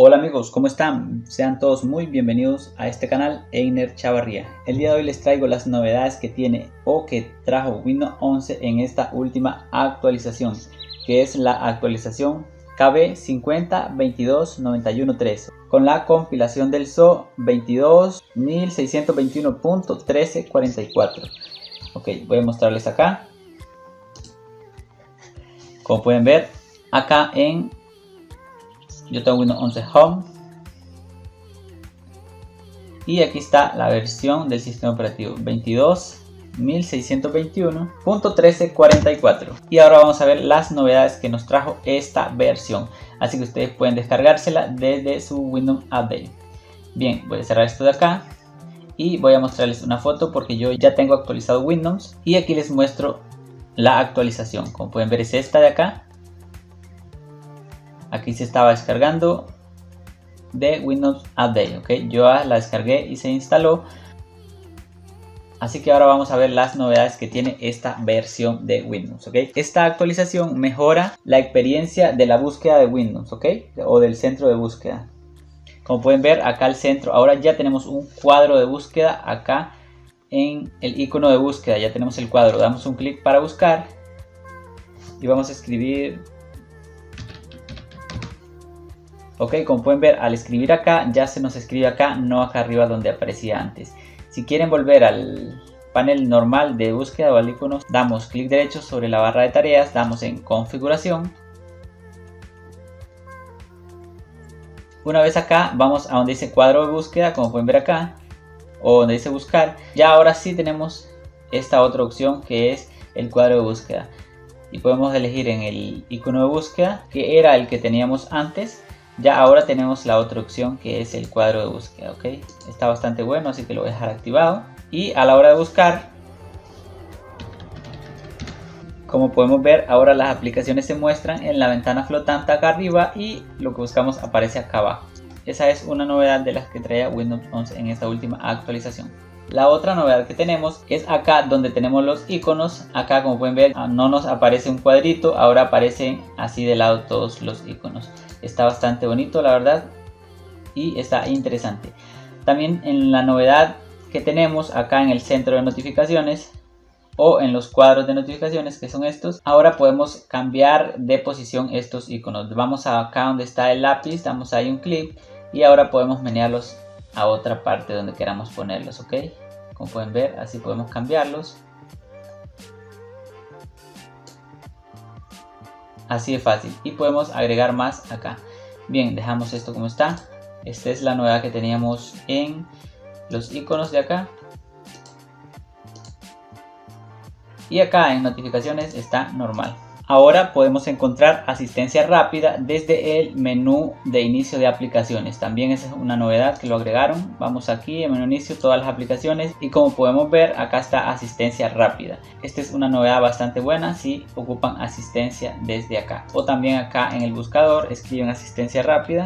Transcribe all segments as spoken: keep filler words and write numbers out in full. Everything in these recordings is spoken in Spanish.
Hola amigos, ¿cómo están? Sean todos muy bienvenidos a este canal Einer Chavarría. El día de hoy les traigo las novedades que tiene o que trajo Windows once en esta última actualización, que es la actualización K B cinco cero veintidós noventa y uno tres con la compilación del S O veintidós mil seiscientos veintiuno punto trece cuarenta y cuatro. Ok, voy a mostrarles acá. Como pueden ver, acá en yo tengo Windows once Home y aquí está la versión del sistema operativo veintidós mil seiscientos veintiuno punto trece cuarenta y cuatro. Y ahora vamos a ver las novedades que nos trajo esta versión, así que ustedes pueden descargársela desde su Windows Update. Bien, voy a cerrar esto de acá y voy a mostrarles una foto porque yo ya tengo actualizado Windows y aquí les muestro la actualización. Como pueden ver, es esta de acá. Aquí se estaba descargando de Windows Update, ok, yo la descargué y se instaló. Así que ahora vamos a ver las novedades que tiene esta versión de Windows, ok. Esta actualización mejora la experiencia de la búsqueda de Windows, ok, o del centro de búsqueda. Como pueden ver acá el centro, ahora ya tenemos un cuadro de búsqueda acá en el icono de búsqueda, ya tenemos el cuadro. Damos un clic para buscar y vamos a escribir. Ok, como pueden ver, al escribir acá, ya se nos escribe acá, no acá arriba donde aparecía antes. Si quieren volver al panel normal de búsqueda o al icono, damos clic derecho sobre la barra de tareas, damos en configuración. Una vez acá, vamos a donde dice cuadro de búsqueda, como pueden ver acá, o donde dice buscar. Ya ahora sí tenemos esta otra opción que es el cuadro de búsqueda. Y podemos elegir en el icono de búsqueda, que era el que teníamos antes. Ya ahora tenemos la otra opción que es el cuadro de búsqueda, ok. Está bastante bueno, así que lo voy a dejar activado. Y a la hora de buscar, como podemos ver, ahora las aplicaciones se muestran en la ventana flotante acá arriba y lo que buscamos aparece acá abajo. Esa es una novedad de las que trae Windows once en esta última actualización. La otra novedad que tenemos es acá donde tenemos los iconos. Acá, como pueden ver, no nos aparece un cuadrito, ahora aparecen así de lado todos los iconos. Está bastante bonito, la verdad, y está interesante. También en la novedad que tenemos acá en el centro de notificaciones o en los cuadros de notificaciones, que son estos, ahora podemos cambiar de posición estos iconos. Vamos a acá donde está el lápiz, damos ahí un clic y ahora podemos menearlos a otra parte donde queramos ponerlos, ok. Como pueden ver, así podemos cambiarlos. Así de fácil, y podemos agregar más acá. Bien, dejamos esto como está. Esta es la novedad que teníamos en los iconos de acá. Y acá en notificaciones está normal. Ahora podemos encontrar asistencia rápida desde el menú de inicio de aplicaciones. También esa es una novedad que lo agregaron. Vamos aquí en menú inicio, todas las aplicaciones, y como podemos ver acá está asistencia rápida. Esta es una novedad bastante buena si ocupan asistencia desde acá. O también acá en el buscador escriben asistencia rápida.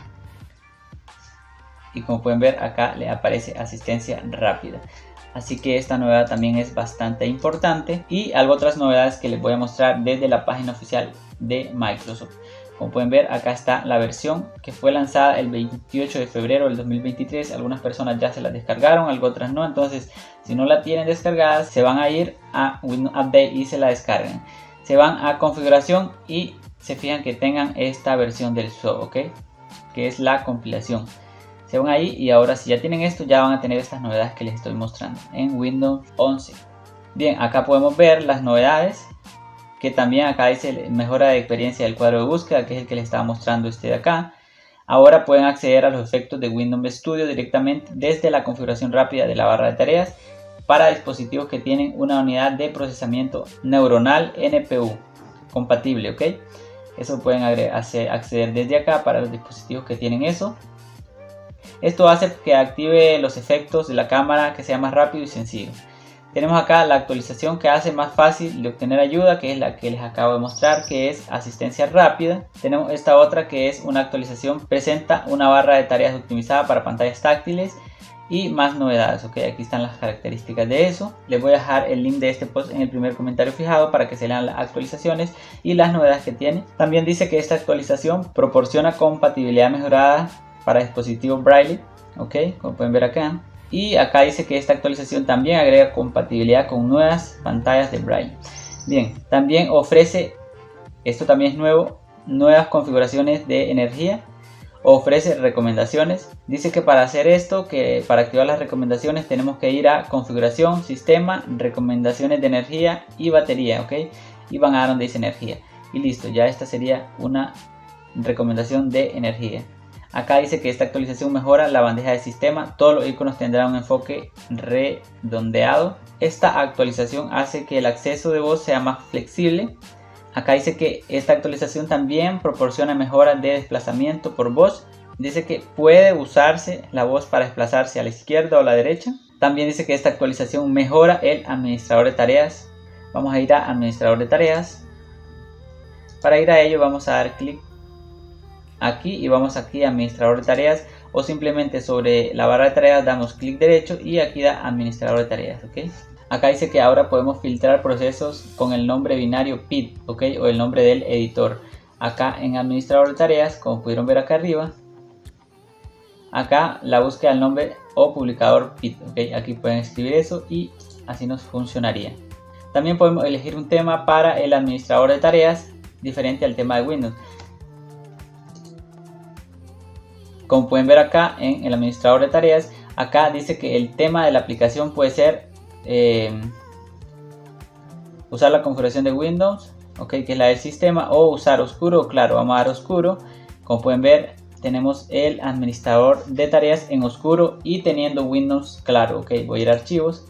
Y como pueden ver acá le aparece asistencia rápida. Así que esta novedad también es bastante importante. Y algo otras novedades que les voy a mostrar desde la página oficial de Microsoft. Como pueden ver, acá está la versión que fue lanzada el veintiocho de febrero del dos mil veintitrés. Algunas personas ya se la descargaron, algo otras no. Entonces, si no la tienen descargada, se van a ir a Windows Update y se la descargan. Se van a configuración y se fijan que tengan esta versión del S O, ¿ok? Que es la compilación. Se van ahí y ahora si ya tienen esto, ya van a tener estas novedades que les estoy mostrando en Windows once. Bien, acá podemos ver las novedades, que también acá dice mejora de experiencia del cuadro de búsqueda, que es el que les estaba mostrando este de acá. Ahora pueden acceder a los efectos de Windows Studio directamente desde la configuración rápida de la barra de tareas para dispositivos que tienen una unidad de procesamiento neuronal N P U compatible, ¿ok? Eso pueden acceder desde acá para los dispositivos que tienen eso. Esto hace que active los efectos de la cámara, que sea más rápido y sencillo. Tenemos acá la actualización que hace más fácil de obtener ayuda, que es la que les acabo de mostrar, que es asistencia rápida. Tenemos esta otra que es una actualización, presenta una barra de tareas optimizada para pantallas táctiles y más novedades. Ok, aquí están las características de eso. Les voy a dejar el link de este post en el primer comentario fijado para que se lean las actualizaciones y las novedades que tiene. También dice que esta actualización proporciona compatibilidad mejorada para dispositivos Braille, ok, como pueden ver acá. Y acá dice que esta actualización también agrega compatibilidad con nuevas pantallas de Braille. Bien, también ofrece, esto también es nuevo, nuevas configuraciones de energía. Ofrece recomendaciones. Dice que para hacer esto, que para activar las recomendaciones tenemos que ir a configuración, sistema, recomendaciones de energía y batería, ok, y van a dar donde dice energía y listo. Ya esta sería una recomendación de energía. Acá dice que esta actualización mejora la bandeja de sistema, todos los iconos tendrán un enfoque redondeado. Esta actualización hace que el acceso de voz sea más flexible. Acá dice que esta actualización también proporciona mejoras de desplazamiento por voz. Dice que puede usarse la voz para desplazarse a la izquierda o a la derecha. También dice que esta actualización mejora el administrador de tareas. Vamos a ir a administrador de tareas. Para ir a ello vamos a dar clic aquí y vamos aquí a administrador de tareas, o simplemente sobre la barra de tareas damos clic derecho y aquí da administrador de tareas, ¿ok? Acá dice que ahora podemos filtrar procesos con el nombre binario P I D, ¿ok? O el nombre del editor. Acá en administrador de tareas, como pudieron ver acá arriba, acá la búsqueda del nombre o publicador P I D, ¿ok? Aquí pueden escribir eso y así nos funcionaría. También podemos elegir un tema para el administrador de tareas diferente al tema de Windows. Como pueden ver acá en el administrador de tareas, acá dice que el tema de la aplicación puede ser Eh, usar la configuración de Windows, okay, que es la del sistema, o usar oscuro o claro. Vamos a dar oscuro. Como pueden ver, tenemos el administrador de tareas en oscuro y teniendo Windows claro. Okay, voy a ir a archivos.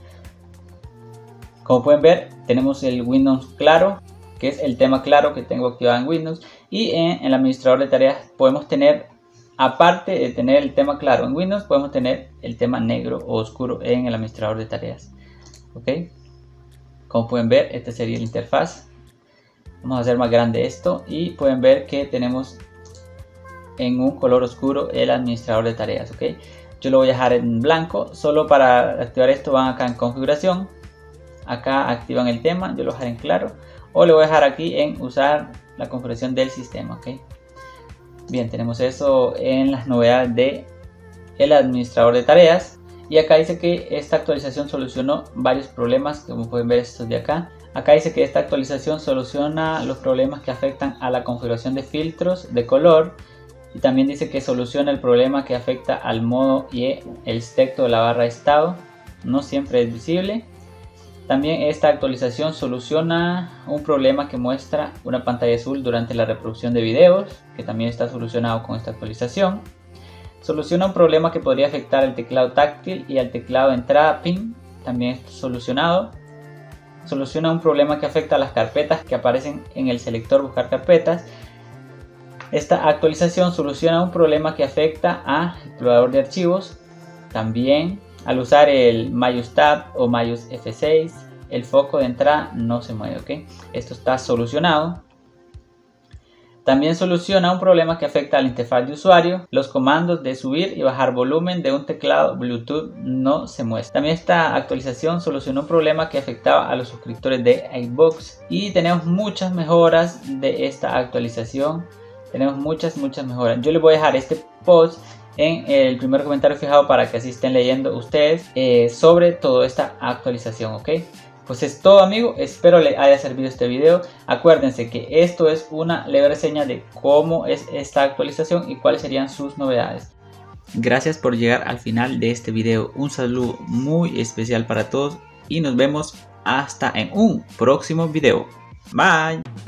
Como pueden ver, tenemos el Windows claro, que es el tema claro que tengo activado en Windows, y en el administrador de tareas podemos tener, aparte de tener el tema claro en Windows, podemos tener el tema negro o oscuro en el administrador de tareas. Ok, como pueden ver, esta sería la interfaz. Vamos a hacer más grande esto y pueden ver que tenemos en un color oscuro el administrador de tareas. Ok, yo lo voy a dejar en blanco. Solo para activar esto van acá en configuración, acá activan el tema, yo lo dejaré en claro, o le voy a dejar aquí en usar la configuración del sistema. Ok, bien, tenemos eso en las novedades de el administrador de tareas. Y acá dice que esta actualización solucionó varios problemas, como pueden ver estos de acá. Acá dice que esta actualización soluciona los problemas que afectan a la configuración de filtros de color. Y también dice que soluciona el problema que afecta al modo y el texto de la barra de estado. No siempre es visible. También esta actualización soluciona un problema que muestra una pantalla azul durante la reproducción de videos, que también está solucionado con esta actualización. Soluciona un problema que podría afectar al teclado táctil y al teclado de entrada P I N, también está solucionado. Soluciona un problema que afecta a las carpetas que aparecen en el selector buscar carpetas. Esta actualización soluciona un problema que afecta a explorador de archivos. También al usar el Mayus Tab o Mayus F seis, el foco de entrada no se mueve, ¿ok? Esto está solucionado. También soluciona un problema que afecta a la interfaz de usuario. Los comandos de subir y bajar volumen de un teclado Bluetooth no se muestran. También esta actualización solucionó un problema que afectaba a los suscriptores de iVoox. Y tenemos muchas mejoras de esta actualización. Tenemos muchas, muchas mejoras. Yo les voy a dejar este post en el primer comentario fijado para que así estén leyendo ustedes eh, sobre toda esta actualización, ¿ok? Pues es todo, amigo, espero les haya servido este video. Acuérdense que esto es una leve reseña de cómo es esta actualización y cuáles serían sus novedades. Gracias por llegar al final de este video. Un saludo muy especial para todos y nos vemos hasta en un próximo video. Bye.